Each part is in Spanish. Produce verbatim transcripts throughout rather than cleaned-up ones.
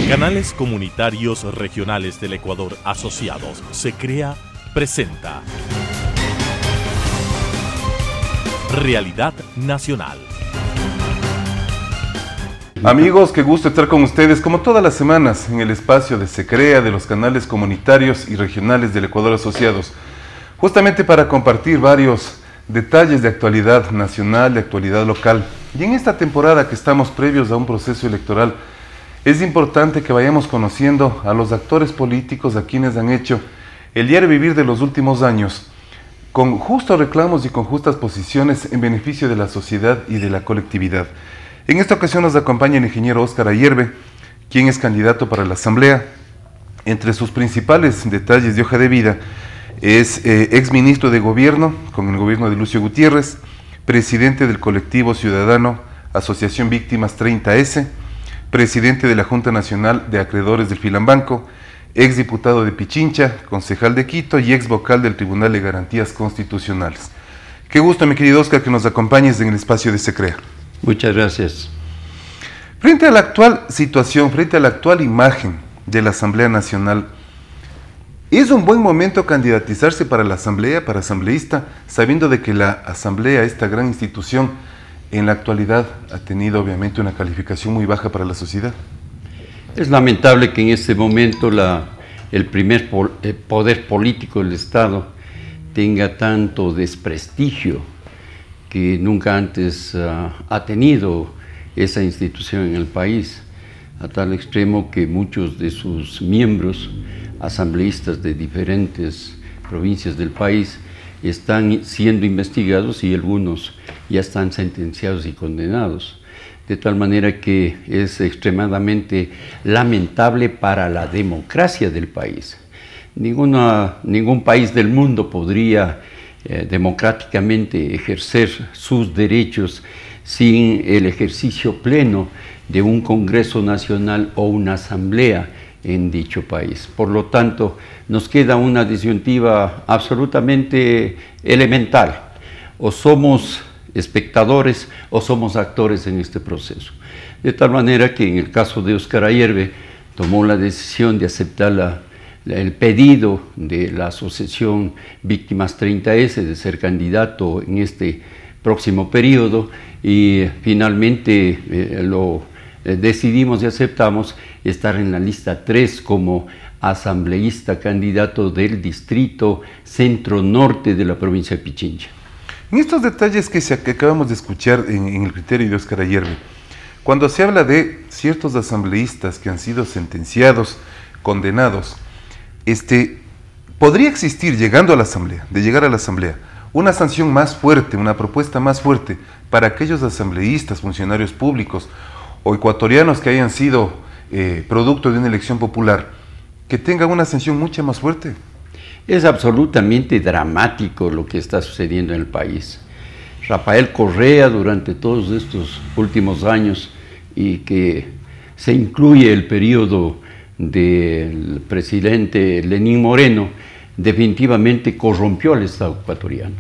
Canales Comunitarios Regionales del Ecuador Asociados, SECREA, presenta Realidad Nacional. Amigos, qué gusto estar con ustedes como todas las semanas en el espacio de SECREA, de los canales comunitarios y regionales del Ecuador Asociados, justamente para compartir varios detalles de actualidad nacional, de actualidad local. Y en esta temporada que estamos previos a un proceso electoral, es importante que vayamos conociendo a los actores políticos, a quienes han hecho el diario vivir de los últimos años, con justos reclamos y con justas posiciones en beneficio de la sociedad y de la colectividad. En esta ocasión nos acompaña el ingeniero Óscar Ayerbe, quien es candidato para la Asamblea. Entre sus principales detalles de hoja de vida es eh, exministro de Gobierno, con el gobierno de Lucio Gutiérrez, presidente del colectivo ciudadano Asociación Víctimas treinta ese, presidente de la Junta Nacional de Acreedores del Filambanco, exdiputado de Pichincha, concejal de Quito y ex vocal del Tribunal de Garantías Constitucionales. Qué gusto, mi querido Óscar, que nos acompañes en el espacio de SECREA. Muchas gracias. Frente a la actual situación, frente a la actual imagen de la Asamblea Nacional, ¿es un buen momento candidatizarse para la Asamblea, para asambleísta, sabiendo de que la Asamblea, esta gran institución, en la actualidad ha tenido obviamente una calificación muy baja para la sociedad? Es lamentable que en este momento la, el primer pol, el poder político del Estado tenga tanto desprestigio que nunca antes uh, ha tenido esa institución en el país, a tal extremo que muchos de sus miembros, asambleístas de diferentes provincias del país, están siendo investigados y algunos ya están sentenciados y condenados, de tal manera que es extremadamente lamentable para la democracia del país. Ninguna, ningún país del mundo podría eh, democráticamente ejercer sus derechos sin el ejercicio pleno de un Congreso Nacional o una Asamblea en dicho país. Por lo tanto, nos queda una disyuntiva absolutamente elemental: o somos espectadores o somos actores en este proceso. De tal manera que en el caso de Óscar Ayerbe tomó la decisión de aceptar la, la, el pedido de la Asociación Víctimas treinta ese de ser candidato en este próximo periodo, y finalmente eh, lo eh, decidimos y aceptamos estar en la lista tres como asambleísta candidato del distrito centro norte de la provincia de Pichincha. En estos detalles que, se, que acabamos de escuchar en, en el criterio de Óscar Ayerbe, cuando se habla de ciertos asambleístas que han sido sentenciados, condenados, este, ¿podría existir, llegando a la asamblea, de llegar a la asamblea, una sanción más fuerte, una propuesta más fuerte para aquellos asambleístas, funcionarios públicos o ecuatorianos que hayan sido eh, producto de una elección popular, que tengan una sanción mucho más fuerte? Es absolutamente dramático lo que está sucediendo en el país. Rafael Correa, durante todos estos últimos años, y que se incluye el periodo del presidente Lenín Moreno, definitivamente corrompió al Estado ecuatoriano.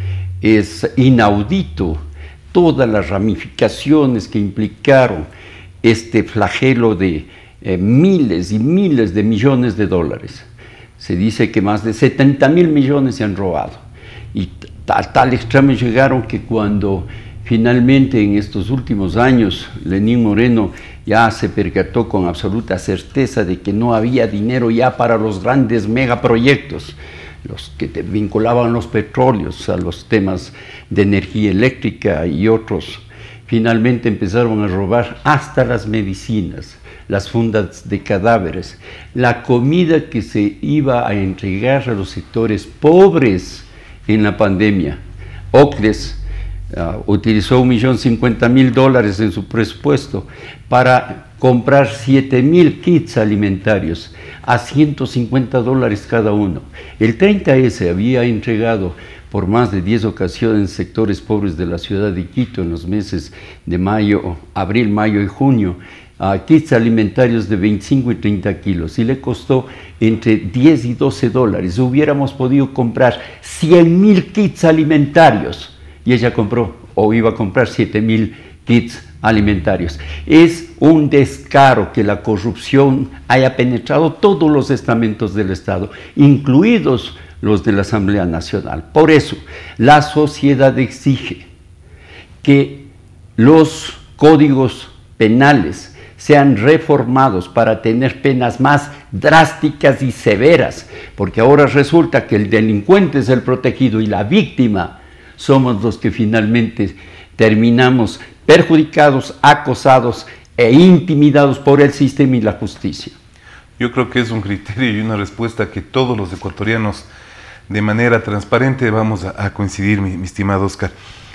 Es inaudito todas las ramificaciones que implicaron este flagelo de eh, miles y miles de millones de dólares. Se dice que más de setenta mil millones se han robado, y a tal extremo llegaron que cuando finalmente en estos últimos años Lenín Moreno ya se percató con absoluta certeza de que no había dinero ya para los grandes megaproyectos, los que te vinculaban los petróleos a los temas de energía eléctrica y otros, finalmente empezaron a robar hasta las medicinas, las fundas de cadáveres, la comida que se iba a entregar a los sectores pobres en la pandemia. Ocles uh, utilizó un millón cincuenta mil dólares en su presupuesto para comprar siete mil kits alimentarios a ciento cincuenta dólares cada uno. El treinta ese había entregado por más de diez ocasiones en sectores pobres de la ciudad de Quito en los meses de mayo, abril, mayo y junio, a kits alimentarios de veinticinco y treinta kilos, y le costó entre diez y doce dólares. Hubiéramos podido comprar cien mil kits alimentarios, y ella compró, o iba a comprar siete mil kits alimentarios. Es un descaro que la corrupción haya penetrado todos los estamentos del Estado, incluidos los de la Asamblea Nacional. Por eso, la sociedad exige que los códigos penales sean reformados para tener penas más drásticas y severas, porque ahora resulta que el delincuente es el protegido y la víctima somos los que finalmente terminamos perjudicados, acosados e intimidados por el sistema y la justicia. Yo creo que es un criterio y una respuesta que todos los ecuatorianos de manera transparente vamos a, a coincidir, mi, mi estimado Oscar.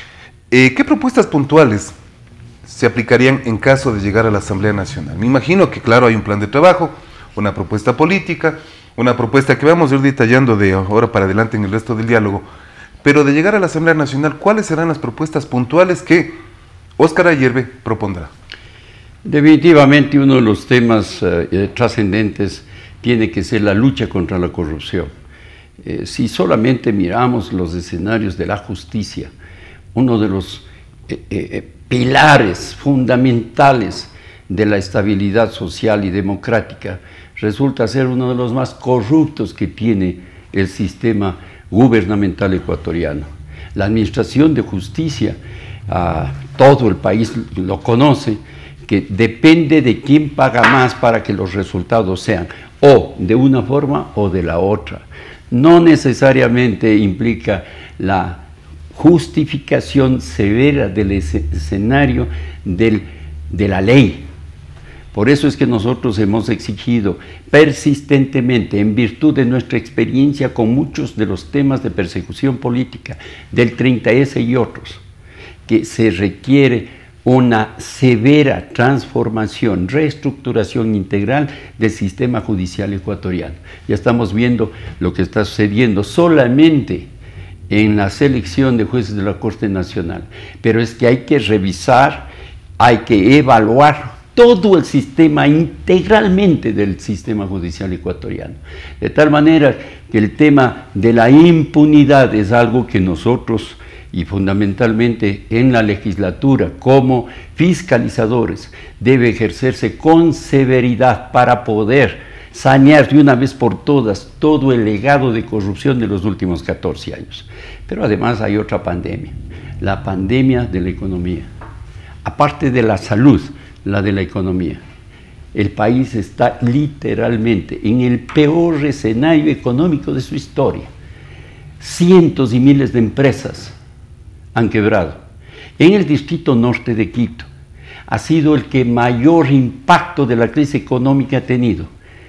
Eh, ¿Qué propuestas puntuales se aplicarían en caso de llegar a la Asamblea Nacional? Me imagino que, claro, hay un plan de trabajo, una propuesta política, una propuesta que vamos a ir detallando de ahora para adelante en el resto del diálogo, pero de llegar a la Asamblea Nacional, ¿cuáles serán las propuestas puntuales que Óscar Ayerbe propondrá? Definitivamente uno de los temas eh, trascendentes tiene que ser la lucha contra la corrupción. Eh, si solamente miramos los escenarios de la justicia, uno de los eh, eh, pilares fundamentales de la estabilidad social y democrática resulta ser uno de los más corruptos que tiene el sistema gubernamental ecuatoriano. La administración de justicia, uh, todo el país lo conoce, que depende de quién paga más para que los resultados sean o de una forma o de la otra. No necesariamente implica la justificación severa del escenario del, de la ley. Por eso es que nosotros hemos exigido persistentemente, en virtud de nuestra experiencia con muchos de los temas de persecución política, del treinta ese y otros, que se requiere una severa transformación, reestructuración integral del sistema judicial ecuatoriano. Ya estamos viendo lo que está sucediendo solamente en la selección de jueces de la Corte Nacional, pero es que hay que revisar, hay que evaluar todo el sistema integralmente del sistema judicial ecuatoriano, de tal manera que el tema de la impunidad es algo que nosotros, y fundamentalmente en la legislatura como fiscalizadores, debe ejercerse con severidad para poder sanear de una vez por todas todo el legado de corrupción de los últimos catorce años. Pero además hay otra pandemia, la pandemia de la economía. Aparte de la salud, la de la economía. El país está literalmente en el peor escenario económico de su historia. Cientos y miles de empresas han quebrado. En el distrito norte de Quito ha sido el que mayor impacto de la crisis económica ha tenido.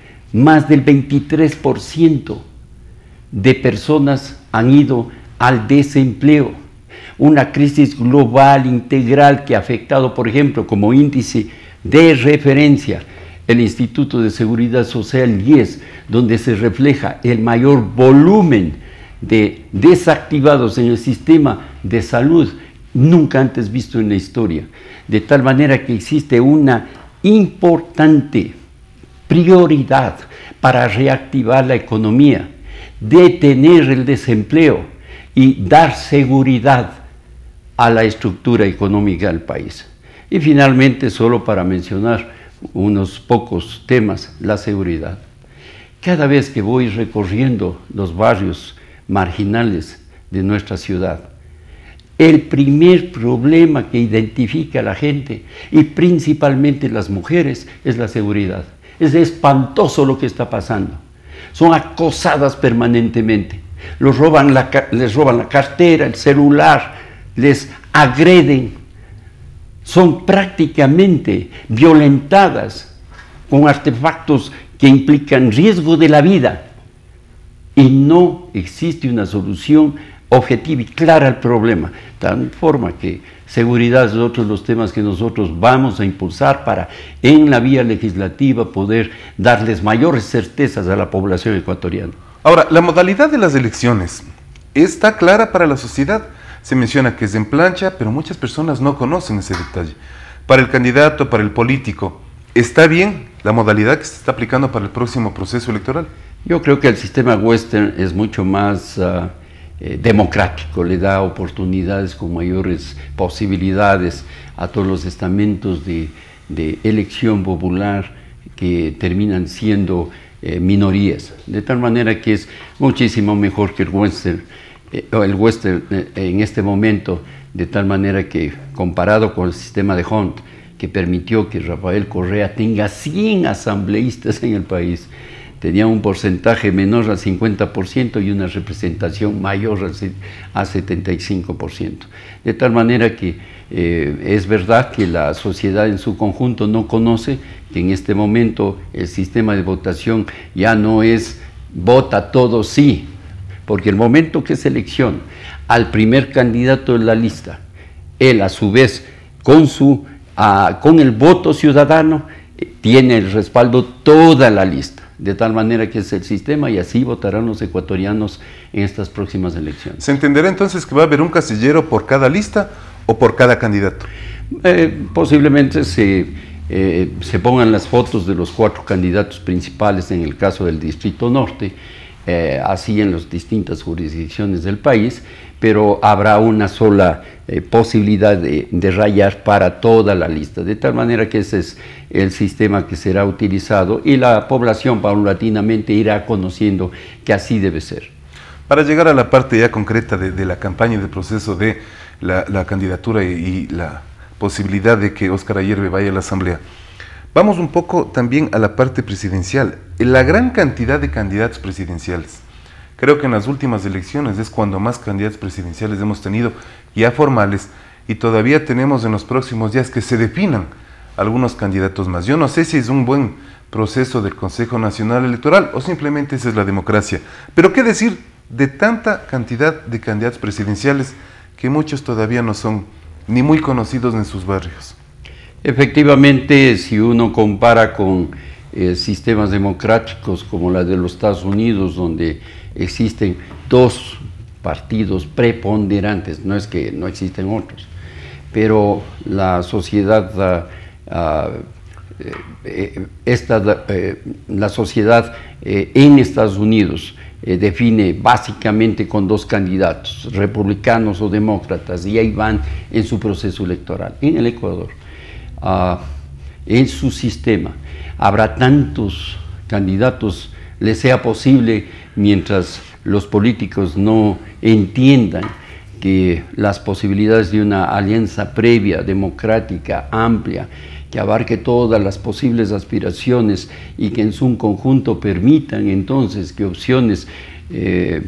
Más del veintitrés por ciento de personas han ido al desempleo. Una crisis global, integral, que ha afectado, por ejemplo, como índice de referencia, el Instituto de Seguridad Social I E S, donde se refleja el mayor volumen de desactivados en el sistema de salud nunca antes visto en la historia, de tal manera que existe una importante prioridad para reactivar la economía, detener el desempleo y dar seguridad a la estructura económica del país. Y finalmente, solo para mencionar unos pocos temas, la seguridad. Cada vez que voy recorriendo los barrios marginales de nuestra ciudad, el primer problema que identifica a la gente, y principalmente las mujeres, es la seguridad. Es espantoso lo que está pasando. Son acosadas permanentemente. Los roban la, les roban la cartera, el celular, les agreden. Son prácticamente violentadas con artefactos que implican riesgo de la vida. Y no existe una solución objetiva y clara al problema, tal forma que seguridad es otro de los temas que nosotros vamos a impulsar para, en la vía legislativa, poder darles mayores certezas a la población ecuatoriana. Ahora, la modalidad de las elecciones está clara para la sociedad. Se menciona que es en plancha, pero muchas personas no conocen ese detalle. Para el candidato, para el político, ¿está bien la modalidad que se está aplicando para el próximo proceso electoral? Yo creo que el sistema western es mucho más uh, eh, democrático, le da oportunidades con mayores posibilidades a todos los estamentos de, de elección popular que terminan siendo eh, minorías, de tal manera que es muchísimo mejor que el Western, eh, el Western eh, en este momento, de tal manera que comparado con el sistema de Hunt, que permitió que Rafael Correa tenga cien asambleístas en el país, tenía un porcentaje menor al cincuenta por ciento y una representación mayor al setenta y cinco por ciento. De tal manera que eh, es verdad que la sociedad en su conjunto no conoce que en este momento el sistema de votación ya no es vota todo sí, porque el momento que selecciona al primer candidato de la lista, él a su vez con, su, uh, con el voto ciudadano eh, tiene el respaldo toda la lista. De tal manera que es el sistema y así votarán los ecuatorianos en estas próximas elecciones. ¿Se entenderá entonces que va a haber un casillero por cada lista o por cada candidato? Eh, posiblemente se, eh, se pongan las fotos de los cuatro candidatos principales en el caso del Distrito Norte, eh, así en las distintas jurisdicciones del país, pero habrá una sola eh, posibilidad de, de rayar para toda la lista, de tal manera que ese es el sistema que será utilizado y la población paulatinamente irá conociendo que así debe ser. Para llegar a la parte ya concreta de, de la campaña y del proceso de la, la candidatura y, y la posibilidad de que Óscar Ayerbe vaya a la Asamblea, vamos un poco también a la parte presidencial. La gran cantidad de candidatos presidenciales. Creo que en las últimas elecciones es cuando más candidatos presidenciales hemos tenido ya formales y todavía tenemos en los próximos días que se definan algunos candidatos más. Yo no sé si es un buen proceso del Consejo Nacional Electoral o simplemente esa es la democracia. Pero qué decir de tanta cantidad de candidatos presidenciales que muchos todavía no son ni muy conocidos en sus barrios. Efectivamente, si uno compara con eh, sistemas democráticos como la de los Estados Unidos, donde existen dos partidos preponderantes, no es que no existen otros, pero la sociedad, uh, uh, eh, esta, eh, la sociedad eh, en Estados Unidos eh, define básicamente con dos candidatos, republicanos o demócratas, y ahí van en su proceso electoral. En el Ecuador, uh, en su sistema, habrá tantos candidatos, les sea posible, mientras los políticos no entiendan que las posibilidades de una alianza previa, democrática, amplia, que abarque todas las posibles aspiraciones y que en su conjunto permitan entonces que opciones eh,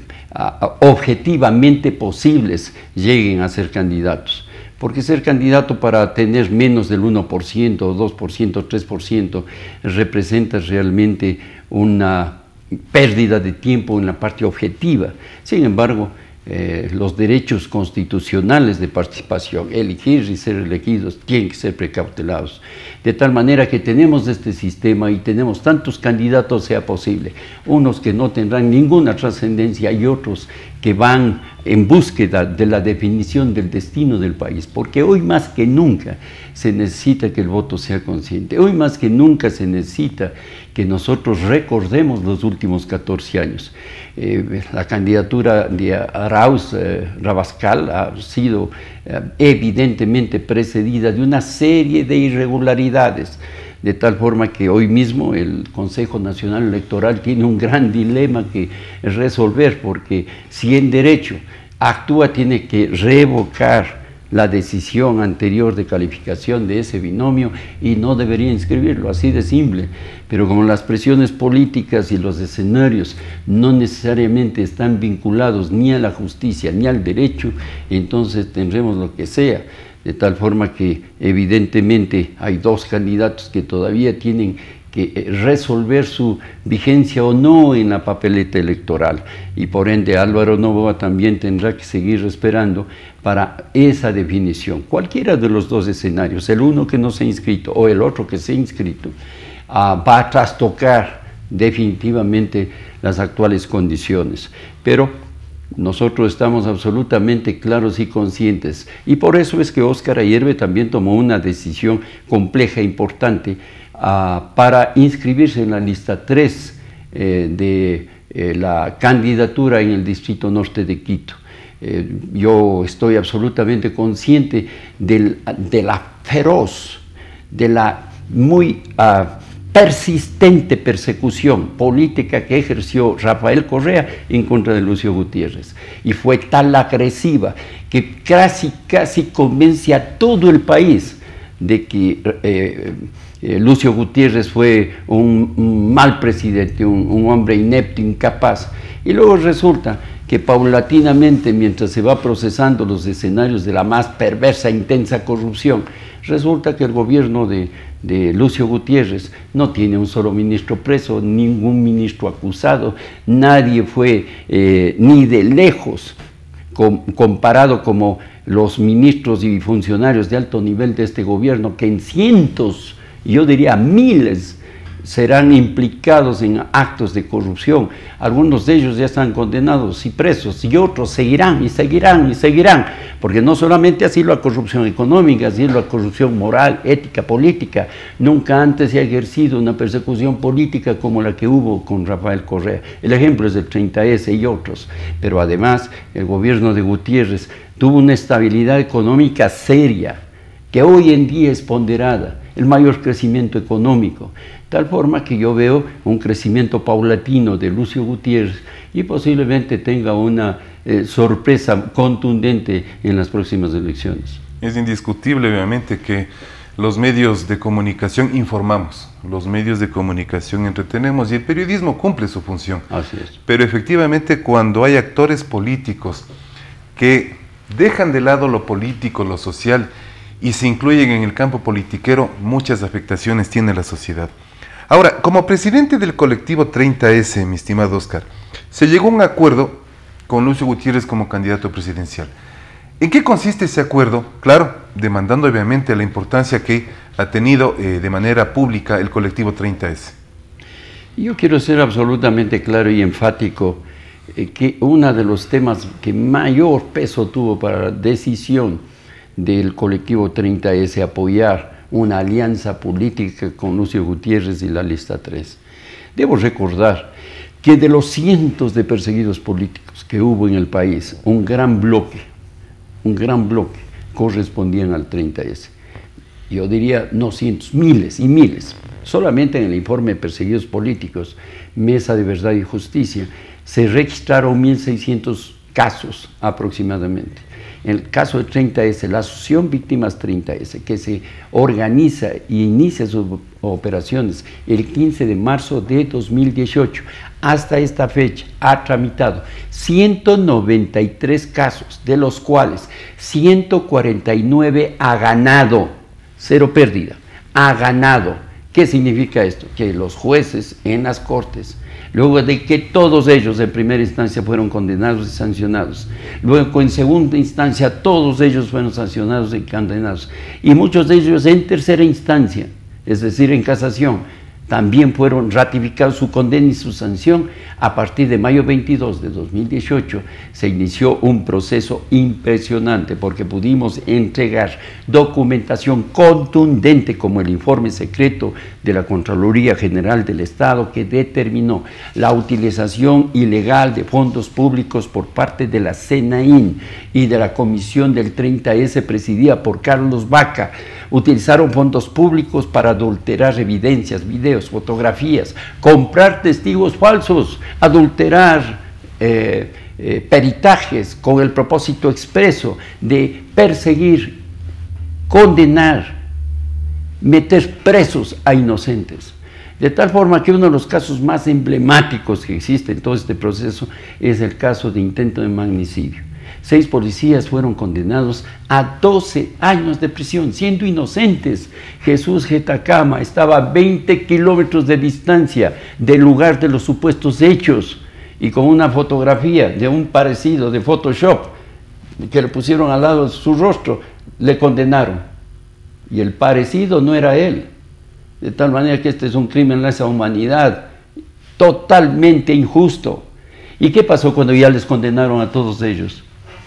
objetivamente posibles lleguen a ser candidatos. Porque ser candidato para tener menos del uno por ciento, dos por ciento, tres por ciento representa realmente una pérdida de tiempo en la parte objetiva. Sin embargo, eh, los derechos constitucionales de participación, elegir y ser elegidos, tienen que ser precautelados. De tal manera que tenemos este sistema y tenemos tantos candidatos sea posible, unos que no tendrán ninguna trascendencia y otros que van en búsqueda de la definición del destino del país, porque hoy más que nunca se necesita que el voto sea consciente, hoy más que nunca se necesita que nosotros recordemos los últimos catorce años. Eh, la candidatura de Arauz eh, Rabascal ha sido eh, evidentemente precedida de una serie de irregularidades, de tal forma que hoy mismo el Consejo Nacional Electoral tiene un gran dilema que resolver, porque si en derecho actúa, tiene que revocar la decisión anterior de calificación de ese binomio y no debería inscribirlo, así de simple. Pero como las presiones políticas y los escenarios no necesariamente están vinculados ni a la justicia ni al derecho, entonces tendremos lo que sea. De tal forma que evidentemente hay dos candidatos que todavía tienen que resolver su vigencia o no en la papeleta electoral, y por ende Álvaro Noboa también tendrá que seguir esperando para esa definición. Cualquiera de los dos escenarios, el uno que no se ha inscrito o el otro que se ha inscrito, uh, va a trastocar definitivamente las actuales condiciones, pero nosotros estamos absolutamente claros y conscientes, y por eso es que Óscar Ayerbe también tomó una decisión compleja e importante uh, para inscribirse en la lista tres eh, de eh, la candidatura en el Distrito Norte de Quito. eh, yo estoy absolutamente consciente del, de la feroz, de la muy uh, persistente persecución política que ejerció Rafael Correa en contra de Lucio Gutiérrez. Y fue tan agresiva que casi, casi convence a todo el país de que eh, eh, Lucio Gutiérrez fue un, un mal presidente, un, un hombre inepto, incapaz. Y luego resulta que paulatinamente, mientras se va procesando los escenarios de la más perversa e intensa corrupción, resulta que el gobierno de, de Lucio Gutiérrez no tiene un solo ministro preso, ningún ministro acusado, nadie fue eh, ni de lejos com, comparado como los ministros y funcionarios de alto nivel de este gobierno, que en cientos, yo diría miles, serán implicados en actos de corrupción. Algunos de ellos ya están condenados y presos, y otros seguirán y seguirán y seguirán, porque no solamente ha sido la corrupción económica, ha sido la corrupción moral, ética, política. Nunca antes se ha ejercido una persecución política como la que hubo con Rafael Correa. El ejemplo es el treinta ese y otros, pero además el gobierno de Gutiérrez tuvo una estabilidad económica seria, que hoy en día es ponderada, el mayor crecimiento económico, tal forma que yo veo un crecimiento paulatino de Lucio Gutiérrez y posiblemente tenga una eh, sorpresa contundente en las próximas elecciones. Es indiscutible, obviamente, que los medios de comunicación informamos, los medios de comunicación entretenemos y el periodismo cumple su función. Así es. Pero efectivamente, cuando hay actores políticos que dejan de lado lo político, lo social, y se incluyen en el campo politiquero, muchas afectaciones tiene la sociedad. Ahora, como presidente del colectivo treinta ese, mi estimado Oscar, se llegó a un acuerdo con Lucio Gutiérrez como candidato presidencial. ¿En qué consiste ese acuerdo? Claro, demandando obviamente la importancia que ha tenido eh, de manera pública el colectivo treinta ese. Yo quiero ser absolutamente claro y enfático eh, que uno de los temas que mayor peso tuvo para la decisión del colectivo treinta ese apoyar una alianza política con Lucio Gutiérrez y la lista tres. Debo recordar que de los cientos de perseguidos políticos que hubo en el país, un gran bloque, un gran bloque correspondían al treinta ese. Yo diría no cientos, miles y miles. Solamente en el informe de perseguidos políticos, Mesa de Verdad y Justicia, se registraron mil seiscientos casos aproximadamente. En el caso de treinta ese, la Asociación Víctimas treinta ese, que se organiza e inicia sus operaciones el quince de marzo de dos mil dieciocho, hasta esta fecha ha tramitado ciento noventa y tres casos, de los cuales ciento cuarenta y nueve ha ganado, cero pérdida, ha ganado. ¿Qué significa esto? Que los jueces en las cortes, luego de que todos ellos en primera instancia fueron condenados y sancionados, luego en segunda instancia todos ellos fueron sancionados y condenados, y muchos de ellos en tercera instancia, es decir, en casación, también fueron ratificados su condena y su sanción. A partir de mayo veintidós de dos mil dieciocho se inició un proceso impresionante porque pudimos entregar documentación contundente como el informe secreto de la Contraloría General del Estado que determinó la utilización ilegal de fondos públicos por parte de la SENAIN y de la Comisión del treinta ese presidida por Carlos Vaca. Utilizaron fondos públicos para adulterar evidencias, videos, fotografías, comprar testigos falsos, adulterar eh, eh, peritajes con el propósito expreso de perseguir, condenar, meter presos a inocentes. De tal forma que uno de los casos más emblemáticos que existe en todo este proceso es el caso de intento de magnicidio. Seis policías fueron condenados a doce años de prisión, siendo inocentes. Jesús Getacama estaba a veinte kilómetros de distancia del lugar de los supuestos hechos y con una fotografía de un parecido de Photoshop que le pusieron al lado de su rostro, le condenaron. Y el parecido no era él. De tal manera que este es un crimen de lesa humanidad, totalmente injusto. ¿Y qué pasó cuando ya les condenaron a todos ellos?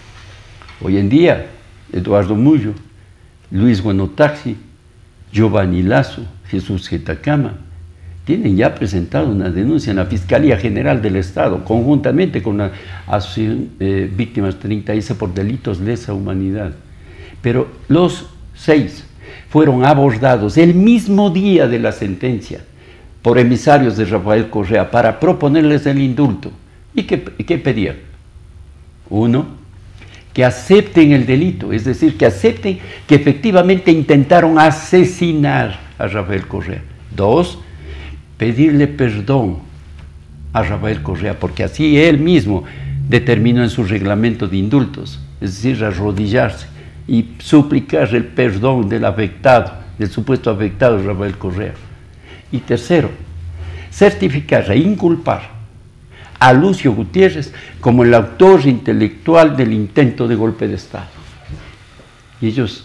Hoy en día, Eduardo Mullo, Luis Guanotaxi, Giovanni Lazo, Jesús Getacama, tienen ya presentado una denuncia en la Fiscalía General del Estado, conjuntamente con la Asociación eh, Víctimas treinta S por delitos de lesa humanidad. Pero los seis fueron abordados el mismo día de la sentencia por emisarios de Rafael Correa para proponerles el indulto. ¿Y qué, qué pedían? Uno, que acepten el delito, es decir, que acepten que efectivamente intentaron asesinar a Rafael Correa. Dos, pedirle perdón a Rafael Correa, porque así él mismo determinó en su reglamento de indultos, es decir, arrodillarse y suplicar el perdón del afectado, del supuesto afectado Rafael Correa. Y tercero, certificar e inculpar a Lucio Gutiérrez como el autor intelectual del intento de golpe de Estado. Y ellos,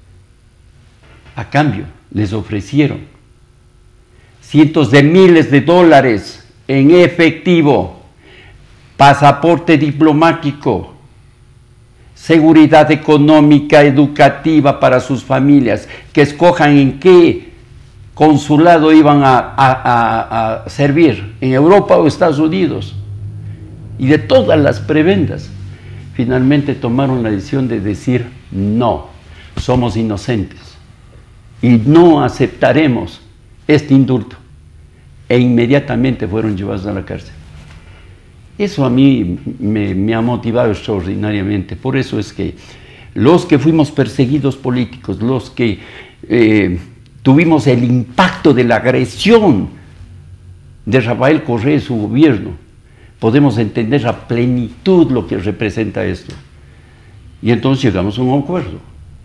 a cambio, les ofrecieron cientos de miles de dólares en efectivo, pasaporte diplomático, seguridad económica, educativa para sus familias, que escojan en qué consulado iban a, a, a, a servir, en Europa o Estados Unidos. Y de todas las prebendas, finalmente tomaron la decisión de decir no, somos inocentes y no aceptaremos este indulto. E inmediatamente fueron llevados a la cárcel. Eso a mí me, me ha motivado extraordinariamente. Por eso es que los que fuimos perseguidos políticos, los que eh, tuvimos el impacto de la agresión de Rafael Correa y su gobierno, podemos entender a plenitud lo que representa esto. Y entonces llegamos a un acuerdo.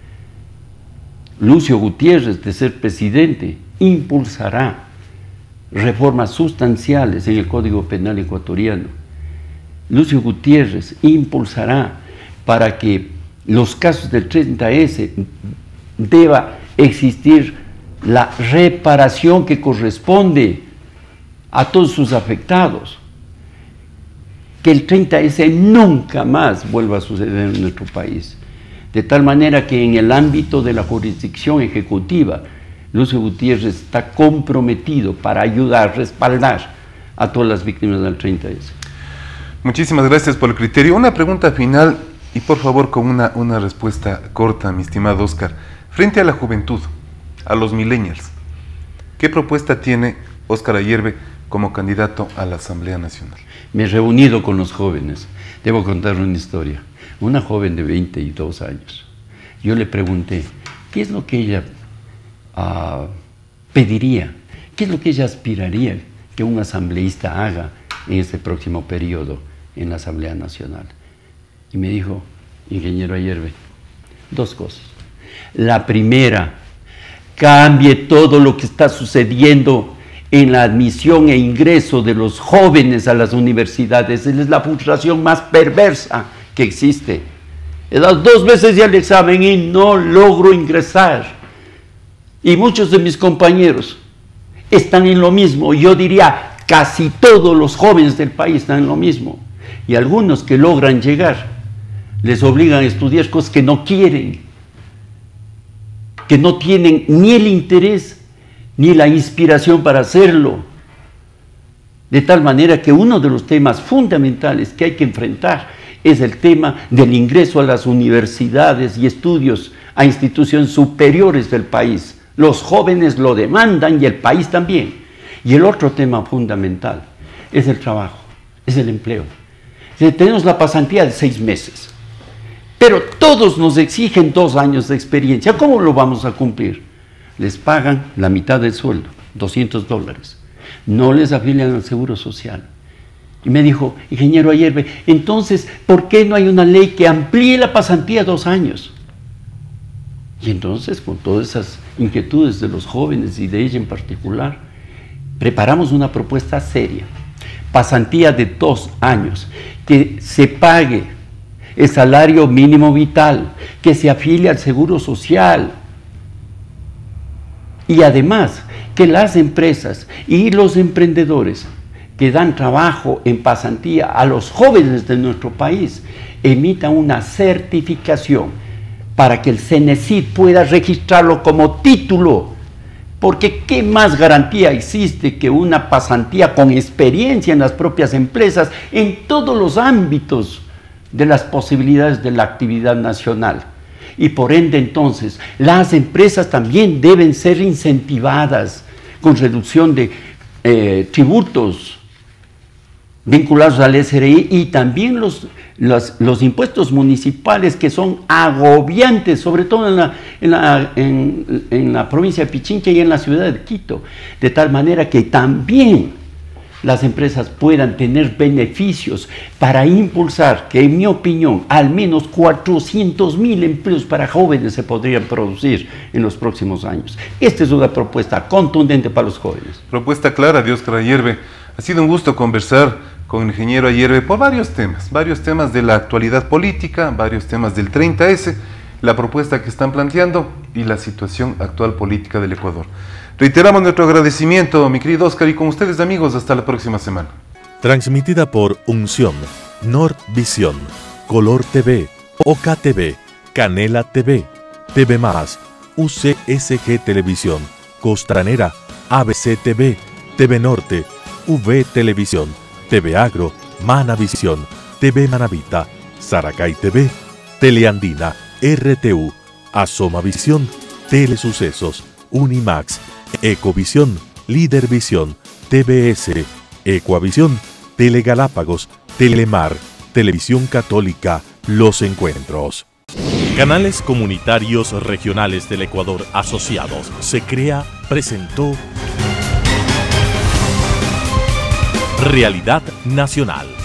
Lucio Gutiérrez, de ser presidente, impulsará reformas sustanciales en el Código Penal ecuatoriano. Lucio Gutiérrez impulsará para que los casos del treinta ese deba existir la reparación que corresponde a todos sus afectados. Que el treinta ese nunca más vuelva a suceder en nuestro país. De tal manera que en el ámbito de la jurisdicción ejecutiva, Lucio Gutiérrez está comprometido para ayudar, respaldar a todas las víctimas del treinta ese. Muchísimas gracias por el criterio. Una pregunta final y por favor con una, una respuesta corta, mi estimado Óscar. Frente a la juventud, a los millennials, ¿qué propuesta tiene Óscar Ayerbe como candidato a la Asamblea Nacional? Me he reunido con los jóvenes. Debo contar una historia. Una joven de veintidós años. Yo le pregunté, ¿qué es lo que ella uh, pediría? ¿Qué es lo que ella aspiraría que un asambleísta haga en este próximo periodo en la Asamblea Nacional? Y me dijo, ingeniero Ayerbe, dos cosas. La primera, cambie todo lo que está sucediendo en la admisión e ingreso de los jóvenes a las universidades. Es la frustración más perversa que existe. He dado dos veces ya el examen y no logro ingresar. Y muchos de mis compañeros están en lo mismo. Yo diría, casi todos los jóvenes del país están en lo mismo. Y algunos que logran llegar, les obligan a estudiar cosas que no quieren, que no tienen ni el interés ni la inspiración para hacerlo. De tal manera que uno de los temas fundamentales que hay que enfrentar es el tema del ingreso a las universidades y estudios a instituciones superiores del país. Los jóvenes lo demandan y el país también. Y el otro tema fundamental es el trabajo, es el empleo. Tenemos la pasantía de seis meses, pero todos nos exigen dos años de experiencia. ¿Cómo lo vamos a cumplir? Les pagan la mitad del sueldo, doscientos dólares. No les afilian al Seguro Social. Y me dijo, ingeniero Ayerbe, entonces, ¿por qué no hay una ley que amplíe la pasantía a dos años? Y entonces, con todas esas inquietudes de los jóvenes y de ella en particular, preparamos una propuesta seria. Pasantía de dos años, que se pague el salario mínimo vital, que se afilie al Seguro Social. Y además, que las empresas y los emprendedores que dan trabajo en pasantía a los jóvenes de nuestro país emitan una certificación para que el CENESID pueda registrarlo como título Porque ¿qué más garantía existe que una pasantía con experiencia en las propias empresas en todos los ámbitos de las posibilidades de la actividad nacional? Y por ende entonces las empresas también deben ser incentivadas con reducción de eh, tributos vinculados al S R I y también los, los, los impuestos municipales que son agobiantes, sobre todo en la, en, la, en, en la provincia de Pichincha y en la ciudad de Quito, de tal manera que también las empresas puedan tener beneficios para impulsar, que en mi opinión al menos cuatrocientos mil empleos para jóvenes se podrían producir en los próximos años. Esta es una propuesta contundente para los jóvenes. Propuesta clara de Óscar Ayerbe. Ha sido un gusto conversar con el ingeniero Ayerbe por varios temas, varios temas de la actualidad política, varios temas del treinta ese, la propuesta que están planteando y la situación actual política del Ecuador. Reiteramos nuestro agradecimiento, mi querido Óscar, y con ustedes, amigos, hasta la próxima semana. Transmitida por Unción, Nordvisión, Color T V, Oca T V, Canela T V, T V Más, U C S G Televisión, Costranera, A B C T V, T V Norte, V Televisión, T V Agro, Manavisión, T V Manavita, Saracay T V, Teleandina, R T U, Asomavisión, Telesucesos, Unimax, Ecovisión, Lidervisión, T V S, Ecuavisión, Telegalápagos, Telemar, Televisión Católica, Los Encuentros. Canales Comunitarios Regionales del Ecuador Asociados, se crea, presentó Realidad Nacional.